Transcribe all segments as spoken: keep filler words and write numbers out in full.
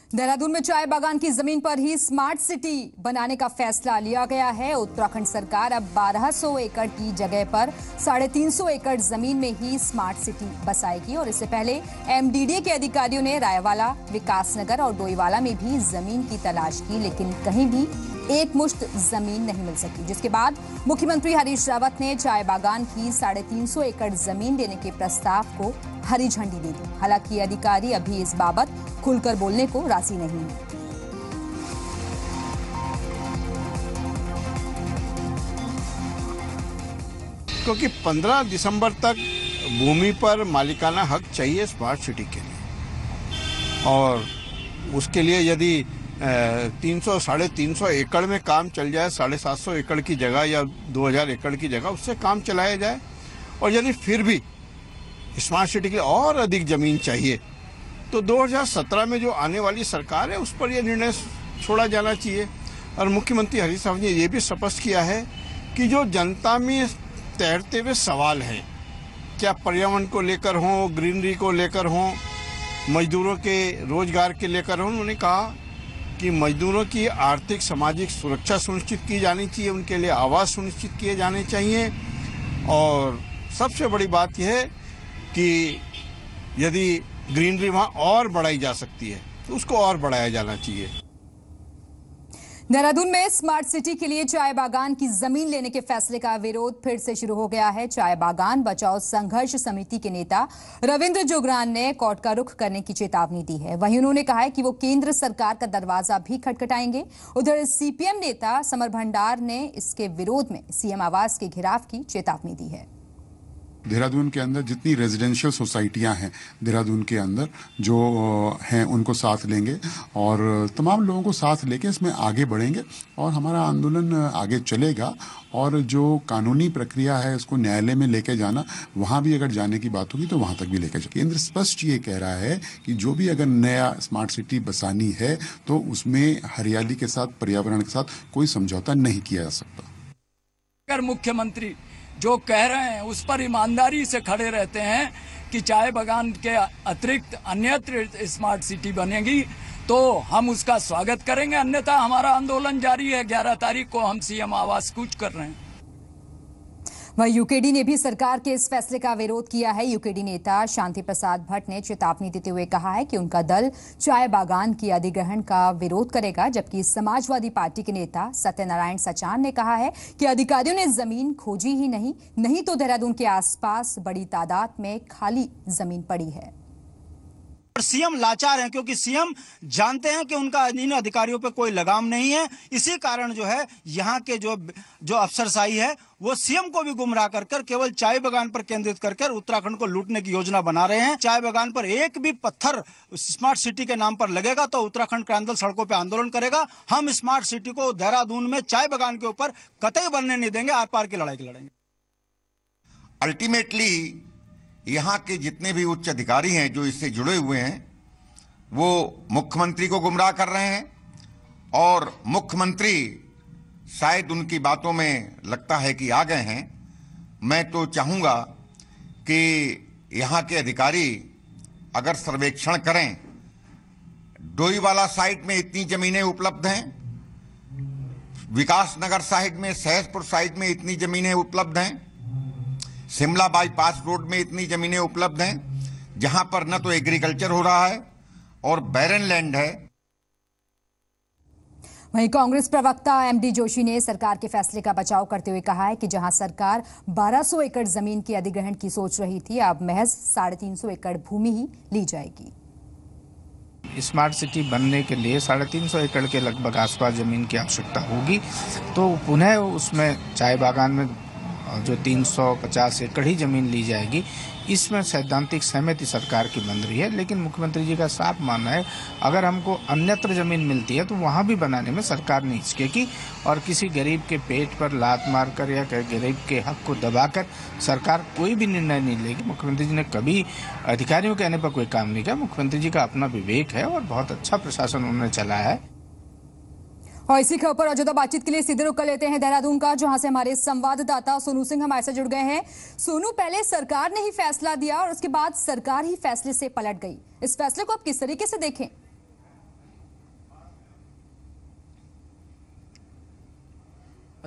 देहरादून में चाय बागान की जमीन पर ही स्मार्ट सिटी बनाने का फैसला लिया गया है। उत्तराखंड सरकार अब बारह सौ एकड़ की जगह पर साढ़े तीन सौ एकड़ जमीन में ही स्मार्ट सिटी बसाएगी और इससे पहले एमडीडीए के अधिकारियों ने रायवाला, विकासनगर और डोईवाला में भी जमीन की तलाश की, लेकिन कहीं भी एक मुश्त जमीन नहीं मिल सकी, जिसके बाद मुख्यमंत्री हरीश रावत ने चाय बागान की साढ़े तीन सौ एकड़ जमीन देने के प्रस्ताव को हरी झंडी दे दी। हालांकि अधिकारी अभी इस बाबत खुलकर बोलने को राजी नहीं है। क्योंकि पंद्रह दिसंबर तक भूमि पर मालिकाना हक चाहिए स्मार्ट सिटी के लिए, और उसके लिए यदि तीन सौ साढ़े तीन सौ एकड़ में काम चल जाए, साढ़े सात सौ एकड़ की जगह या दो हजार एकड़ की जगह उससे काम चलाया जाए, और यदि फिर भी स्मार्ट सिटी के लिए और अधिक जमीन चाहिए तो दो हज़ार सत्रह में जो आने वाली सरकार है उस पर यह निर्णय छोड़ा जाना चाहिए। और मुख्यमंत्री हरीश रावत ने यह भी स्पष्ट किया है कि जो जनता में तैरते हुए सवाल हैं, क्या पर्यावरण को लेकर हो, ग्रीनरी को लेकर हो, मजदूरों के रोजगार के लेकर हो, उन्होंने कहा कि मजदूरों की आर्थिक सामाजिक सुरक्षा सुनिश्चित की जानी चाहिए, उनके लिए आवास सुनिश्चित किए जाने चाहिए। और सबसे बड़ी बात यह है कि यदि ग्रीनरी वहां और बढ़ाई जा सकती है तो उसको और बढ़ाया जाना चाहिए। देहरादून में स्मार्ट सिटी के लिए चाय बागान की जमीन लेने के फैसले का विरोध फिर से शुरू हो गया है। चाय बागान बचाओ संघर्ष समिति के नेता रविंद्र जोगरान ने कोर्ट का रुख करने की चेतावनी दी है। वहीं उन्होंने कहा है कि वो केंद्र सरकार का दरवाजा भी खटखटाएंगे। उधर सीपीएम नेता समर भंडार ने इसके विरोध में सीएम आवास के घेराव की चेतावनी दी है। देहरादून के अंदर जितनी रेजिडेंशियल सोसाइटियां हैं देहरादून के अंदर जो हैं उनको साथ लेंगे और तमाम लोगों को साथ लेके इसमें आगे बढ़ेंगे और हमारा आंदोलन आगे चलेगा। और जो कानूनी प्रक्रिया है उसको न्यायालय में लेके जाना, वहां भी अगर जाने की बात होगी तो वहां तक भी लेके जाए। केंद्र स्पष्ट ये कह रहा है कि जो भी अगर नया स्मार्ट सिटी बसानी है तो उसमें हरियाली के साथ, पर्यावरण के साथ कोई समझौता नहीं किया जा सकता। अगर मुख्यमंत्री जो कह रहे हैं उस पर ईमानदारी से खड़े रहते हैं कि चाय बागान के अतिरिक्त अन्यत्र स्मार्ट सिटी बनेगी तो हम उसका स्वागत करेंगे, अन्यथा हमारा आंदोलन जारी है। ग्यारह तारीख को हम सीएम आवास कूच कर रहे हैं। वहीं यूकेडी ने भी सरकार के इस फैसले का विरोध किया है। यूकेडी नेता शांति प्रसाद भट्ट ने चेतावनी देते हुए कहा है कि उनका दल चाय बागान की अधिग्रहण का विरोध करेगा, जबकि समाजवादी पार्टी के नेता सत्यनारायण सचान ने कहा है कि अधिकारियों ने जमीन खोजी ही नहीं नहीं तो देहरादून के आसपास बड़ी तादाद में खाली जमीन पड़ी है। सीएम लाचार हैं क्योंकि सीएम जानते हैं कि उनका इन अधिकारियों पे कोई लगाम नहीं है। इसी कारण जो है यहाँ के जो जो अफसरशाही है वो सीएम को भी गुमराह कर कर केवल चाय बागान पर केंद्रित कर कर उत्तराखंड को लूटने की योजना बना रहे हैं। चाय बागान पर एक भी पत्थर स्मार्ट सिटी के नाम पर लगेगा तो उत्तराखंड क्रांति सड़कों पर आंदोलन करेगा। हम स्मार्ट सिटी को देहरादून में चाय बागान के ऊपर कतई बनने नहीं देंगे, आर पार की लड़ाई की लड़ेंगे। अल्टीमेटली यहाँ के जितने भी उच्च अधिकारी हैं जो इससे जुड़े हुए हैं वो मुख्यमंत्री को गुमराह कर रहे हैं, और मुख्यमंत्री शायद उनकी बातों में लगता है कि आ गए हैं। मैं तो चाहूँगा कि यहाँ के अधिकारी अगर सर्वेक्षण करें, डोईवाला साइट में इतनी जमीनें उपलब्ध हैं, विकासनगर साइट में, सहसपुर साइट में इतनी जमीनें उपलब्ध हैं, शिमला बाईपास रोड में इतनी जमीनें उपलब्ध हैं जहां पर न तो एग्रीकल्चर हो रहा है और बैरन लैंड है। वहीं कांग्रेस प्रवक्ता एमडी जोशी ने सरकार के फैसले का बचाव करते हुए कहा है कि जहां सरकार बारह सौ एकड़ जमीन की अधिग्रहण की सोच रही थी, अब महज साढ़े तीन सौ एकड़ भूमि ही ली जाएगी। स्मार्ट सिटी बनने के लिए साढ़े तीन सौ एकड़ के लगभग आसपास जमीन की आवश्यकता होगी, तो पुनः उसमें चाय बागान में जो तीन सौ पचास एकड़ ही जमीन ली जाएगी, इसमें सैद्धांतिक सहमति सरकार की बन रही है। लेकिन मुख्यमंत्री जी का साफ मानना है अगर हमको अन्यत्र जमीन मिलती है तो वहां भी बनाने में सरकार नहीं हिचकेगी और किसी गरीब के पेट पर लात मारकर या गरीब के हक को दबाकर सरकार कोई भी निर्णय नहीं लेगी। मुख्यमंत्री जी ने कभी अधिकारियों कहने पर कोई काम नहीं किया। मुख्यमंत्री जी का अपना विवेक है और बहुत अच्छा प्रशासन उन्होंने चलाया है। और इसी के ऊपर औजोदा बातचीत के लिए सीधे रुक कर लेते हैं देहरादून का, जहां से हमारे संवाददाता सोनू सिंह हमारे से जुड़ गए हैं। सोनू, पहले सरकार ने ही फैसला दिया और उसके बाद सरकार ही फैसले से पलट गई। इस फैसले को आप किस तरीके से देखें?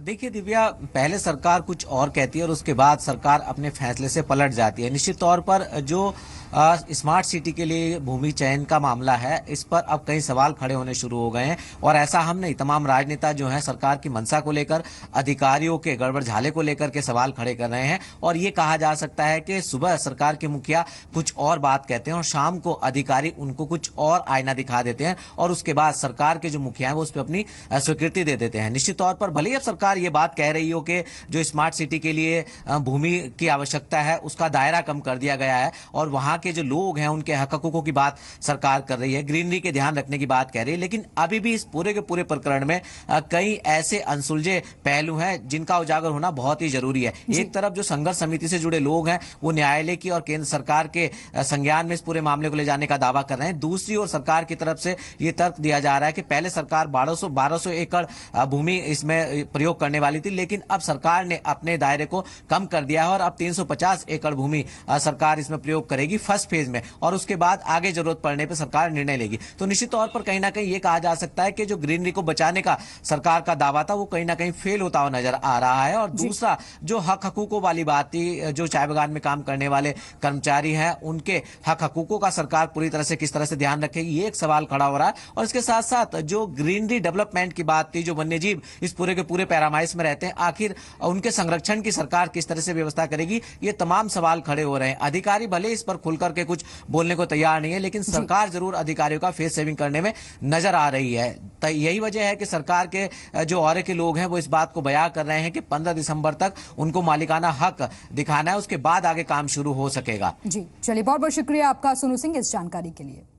देखिए दिव्या, पहले सरकार कुछ और कहती है और उसके बाद सरकार अपने फैसले से पलट जाती है। निश्चित तौर पर जो आ, स्मार्ट सिटी के लिए भूमि चयन का मामला है, इस पर अब कई सवाल खड़े होने शुरू हो गए हैं और ऐसा हम नहीं, तमाम राजनेता जो हैं सरकार की मंशा को लेकर, अधिकारियों के गड़बड़ झाले को लेकर के सवाल खड़े कर रहे हैं। और ये कहा जा सकता है कि सुबह सरकार के मुखिया कुछ और बात कहते हैं और शाम को अधिकारी उनको कुछ और आईना दिखा देते हैं और उसके बाद सरकार के जो मुखिया हैं वो उस पर अपनी स्वीकृति दे देते हैं। निश्चित तौर पर भले ही अब सरकार ये बात कह रही हो कि जो स्मार्ट सिटी के लिए भूमि की आवश्यकता है उसका दायरा कम कर दिया गया है और वहां के जो लोग हैं उनके हक हकूकों की बात सरकार कर रही है, ग्रीनरी के ध्यान रखने की बात कह रही है, लेकिन अभी भी इस पूरे के पूरे प्रकरण में कई ऐसे अनसुलझे पहलू हैं जिनका उजागर होना बहुत ही जरूरी है। एक तरफ जो संघर्ष समिति से जुड़े लोग हैं वो न्यायालय की और केंद्र सरकार के संज्ञान में इस पूरे मामले को ले जाने का दावा कर रहे हैं। दूसरी ओर सरकार की तरफ से ये तर्क दिया जा रहा है कि पहले सरकार बारह सौ बारह सौ एकड़ भूमि इसमें प्रयोग करने वाली थी, लेकिन अब सरकार ने अपने दायरे को कम कर दिया है और अब तीन सौ पचास एकड़ भूमि सरकार इसमें प्रयोग करेगी फर्स्ट फेज में और उसके बाद आगे जरूरत पड़ने पर सरकार निर्णय लेगी। तो निश्चित तौर पर कहीं ना कहीं ये कहा जा सकता है कि जो ग्रीनरी को बचाने का सरकार का दावा था वो कहीं ना कहीं फेल होता हुआ नजर आ रहा है। और दूसरा जो हक हकूकों वाली बात थी, जो चाय बागान में काम करने वाले कर्मचारी हैं उनके हक हकूकों का सरकार पूरी तरह से किस तरह से ध्यान रखेगी, ये एक सवाल खड़ा हो रहा है। और इसके साथ साथ जो ग्रीनरी डेवलपमेंट की बात थी, जो वन्य जीव इस पूरे के पूरे पैरामाइस में रहते हैं, आखिर उनके संरक्षण की सरकार किस तरह से व्यवस्था करेगी, ये तमाम सवाल खड़े हो रहे हैं। अधिकारी भले इस पर खुलकर के कुछ बोलने को तैयार नहीं है, लेकिन सरकार जरूर अधिकारियों का फेस सेविंग करने में नजर आ रही है। तो यही वजह है कि सरकार के जो औरे के लोग हैं वो इस बात को बयां कर रहे हैं कि पंद्रह दिसंबर तक उनको मालिकाना हक दिखाना है, उसके बाद आगे काम शुरू हो सकेगा। जी चलिए, बहुत बहुत शुक्रिया आपका सोनू सिंह इस जानकारी के लिए।